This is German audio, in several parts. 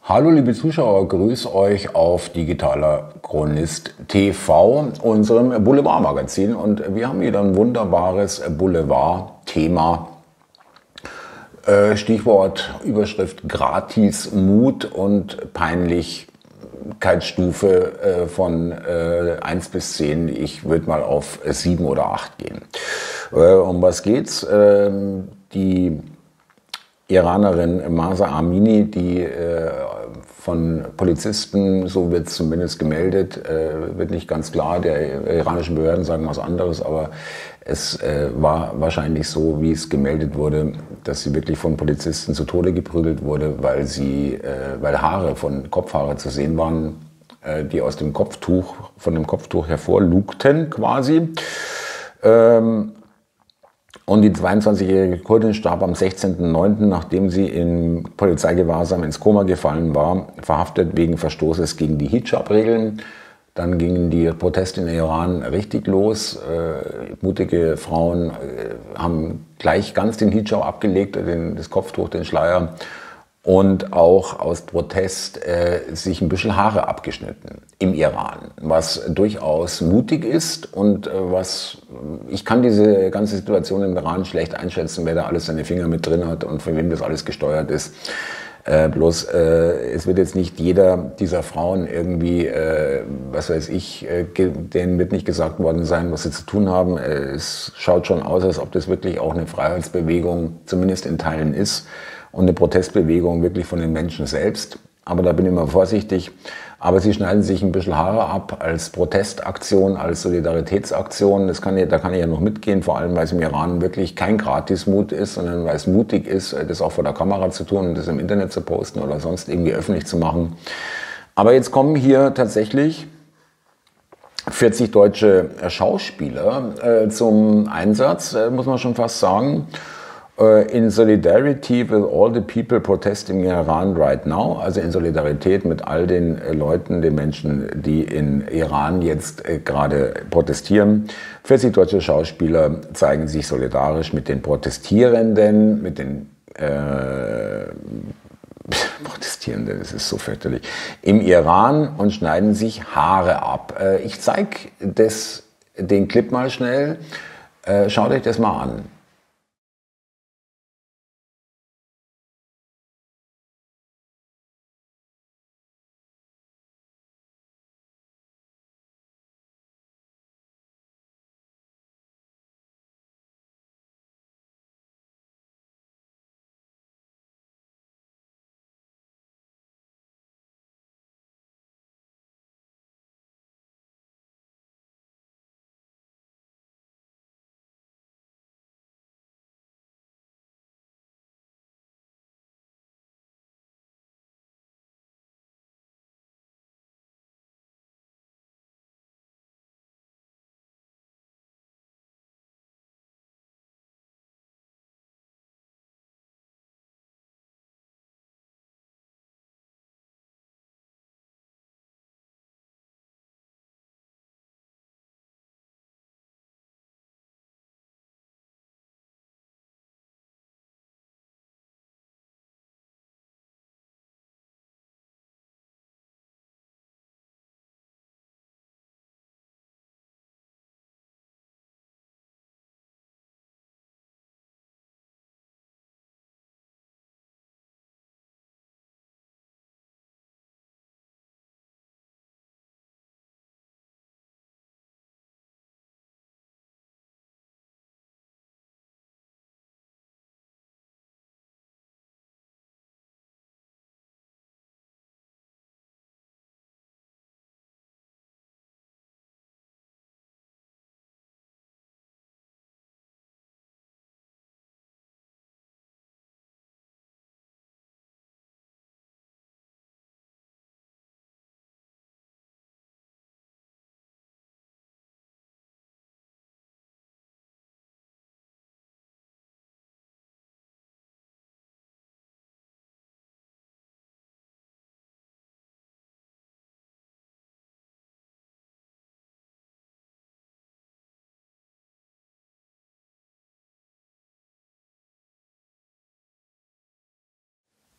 Hallo liebe Zuschauer, grüß euch auf Digitaler Chronist TV, unserem Boulevardmagazin. Und wir haben wieder ein wunderbares Boulevard-Thema. Stichwort, Überschrift Gratis Mut und Peinlichkeitsstufe von 1 bis 10. Ich würde mal auf 7 oder 8 gehen. Um was geht's? Die Iranerin Mahsa Amini, die von Polizisten, so wird es zumindest gemeldet, wird nicht ganz klar, der iranischen Behörden sagen was anderes, aber es war wahrscheinlich so, wie es gemeldet wurde, dass sie wirklich von Polizisten zu Tode geprügelt wurde, weil Kopfhaare zu sehen waren, die aus dem Kopftuch, von dem Kopftuch hervorlugten quasi. Und die 22-jährige Kurdin starb am 16.09., nachdem sie im Polizeigewahrsam ins Koma gefallen war, verhaftet wegen Verstoßes gegen die Hijab-Regeln. Dann gingen die Proteste in Iran richtig los. Mutige Frauen haben gleich ganz den Hijab abgelegt, das Kopftuch, den Schleier. Und auch aus Protest sich ein bisschen Haare abgeschnitten im Iran, was durchaus mutig ist und ich kann diese ganze Situation im Iran schlecht einschätzen, wer da alles seine Finger mit drin hat und von wem das alles gesteuert ist. Es wird jetzt nicht jeder dieser Frauen irgendwie, was weiß ich, denen wird nicht gesagt worden sein, was sie zu tun haben. Es schaut schon aus, als ob das wirklich auch eine Freiheitsbewegung, zumindest in Teilen ist, und eine Protestbewegung wirklich von den Menschen selbst. Aber da bin ich immer vorsichtig. Aber sie schneiden sich ein bisschen Haare ab als Protestaktion, als Solidaritätsaktion. Da kann ich ja noch mitgehen, vor allem, weil es im Iran wirklich kein Gratismut ist, sondern weil es mutig ist, das auch vor der Kamera zu tun und das im Internet zu posten oder sonst irgendwie öffentlich zu machen. Aber jetzt kommen hier tatsächlich 40 deutsche Schauspieler zum Einsatz, muss man schon fast sagen. In solidarity with all the people protesting in Iran right now, also in Solidarität mit all den Leuten, den Menschen, die in Iran jetzt gerade protestieren. 40 deutsche Schauspieler zeigen sich solidarisch mit den Protestierenden, mit den Protestierenden, das ist so fürchterlich, im Iran und schneiden sich Haare ab. Ich zeige den Clip mal schnell. Schaut euch das mal an.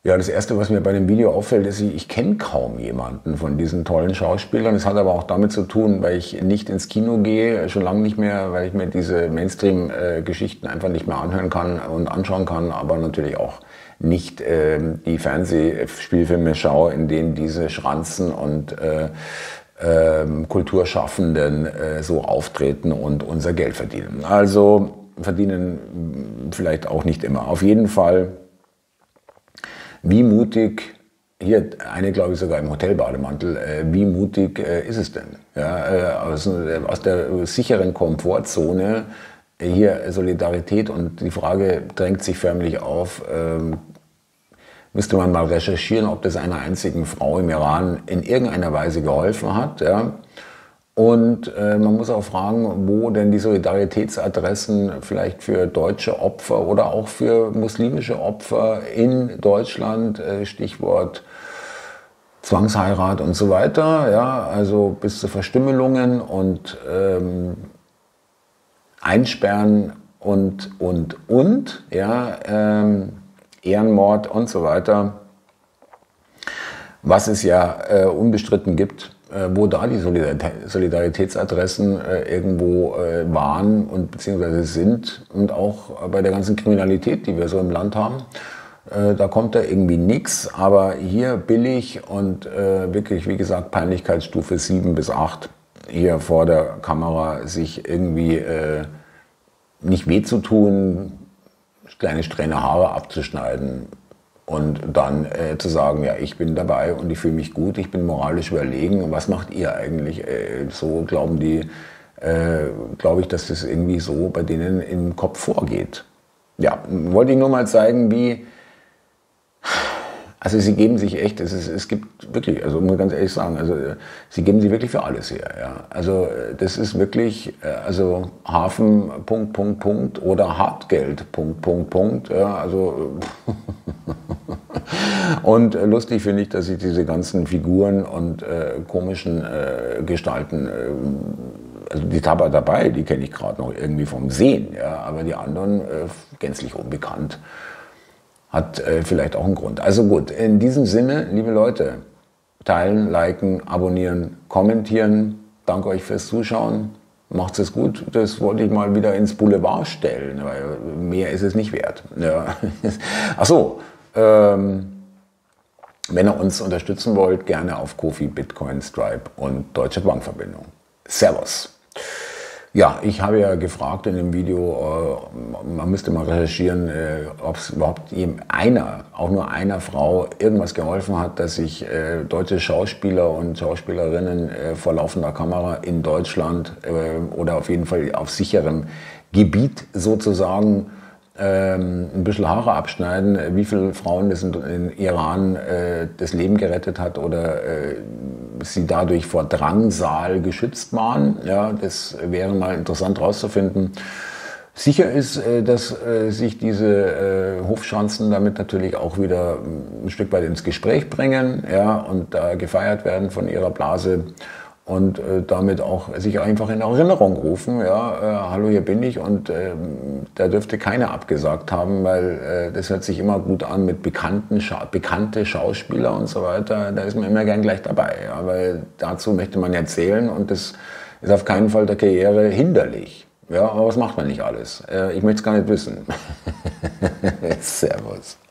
Ja, das Erste, was mir bei dem Video auffällt, ist, ich kenne kaum jemanden von diesen tollen Schauspielern. Das hat aber auch damit zu tun, weil ich nicht ins Kino gehe, schon lange nicht mehr, weil ich mir diese Mainstream-Geschichten einfach nicht mehr anhören kann und anschauen kann, aber natürlich auch nicht die Fernsehspielfilme schaue, in denen diese Schranzen und Kulturschaffenden so auftreten und unser Geld verdienen. Also verdienen vielleicht auch nicht immer. Auf jeden Fall, wie mutig, hier eine glaube ich sogar im Hotelbademantel, wie mutig ist es denn? Ja, aus der sicheren Komfortzone hier Solidarität, und die Frage drängt sich förmlich auf, müsste man mal recherchieren, ob das einer einzigen Frau im Iran in irgendeiner Weise geholfen hat. Ja? Und man muss auch fragen, wo denn die Solidaritätsadressen vielleicht für deutsche Opfer oder auch für muslimische Opfer in Deutschland, Stichwort Zwangsheirat und so weiter, ja, also bis zu Verstümmelungen und Einsperren und, ja, Ehrenmord und so weiter, was es ja unbestritten gibt, wo da die Solidaritätsadressen irgendwo waren und beziehungsweise sind, und auch bei der ganzen Kriminalität, die wir so im Land haben. Da kommt da irgendwie nichts, aber hier billig und wirklich, wie gesagt, Peinlichkeitsstufe 7 bis 8, hier vor der Kamera sich irgendwie nicht weh zu tun, kleine Strähne Haare abzuschneiden und dann zu sagen, ja, ich bin dabei und ich fühle mich gut, ich bin moralisch überlegen. Und was macht ihr eigentlich? So glauben die, glaube ich, dass das irgendwie so bei denen im Kopf vorgeht. Ja, wollte ich nur mal zeigen, wie, also sie geben sich echt, es gibt wirklich, also muss ich ganz ehrlich sagen, also sie geben sich wirklich für alles her. Ja. Also das ist wirklich, also Hafen, oder Hartgeld, ja, also und lustig finde ich, dass ich diese ganzen Figuren und komischen Gestalten, also die Tabba dabei, die kenne ich gerade noch irgendwie vom Sehen, ja, aber die anderen gänzlich unbekannt. Hat vielleicht auch einen Grund. Also gut, in diesem Sinne, liebe Leute, teilen, liken, abonnieren, kommentieren. Danke euch fürs Zuschauen. Macht's es gut. Das wollte ich mal wieder ins Boulevard stellen, weil mehr ist es nicht wert. Ja. Ach so, wenn ihr uns unterstützen wollt, gerne auf Ko-fi, Bitcoin, Stripe und Deutsche Bankverbindung. Servus. Ja, ich habe ja gefragt in dem Video, man müsste mal recherchieren, ob es überhaupt auch nur einer Frau irgendwas geholfen hat, dass sich deutsche Schauspieler und Schauspielerinnen vor laufender Kamera in Deutschland oder auf jeden Fall auf sicherem Gebiet sozusagen ein bisschen Haare abschneiden, wie viele Frauen das in Iran das Leben gerettet hat oder sie dadurch vor Drangsal geschützt waren. Ja, das wäre mal interessant herauszufinden. Sicher ist, dass sich diese Hofschranzen damit natürlich auch wieder ein Stück weit ins Gespräch bringen, ja, und da gefeiert werden von ihrer Blase. Und damit auch sich einfach in Erinnerung rufen, ja, hallo, hier bin ich, und da dürfte keiner abgesagt haben, weil das hört sich immer gut an mit bekannte Schauspieler und so weiter, da ist man immer gern gleich dabei, ja, weil dazu möchte man erzählen und das ist auf keinen Fall der Karriere hinderlich, ja, aber was macht man nicht alles? Ich möchte es gar nicht wissen. Servus.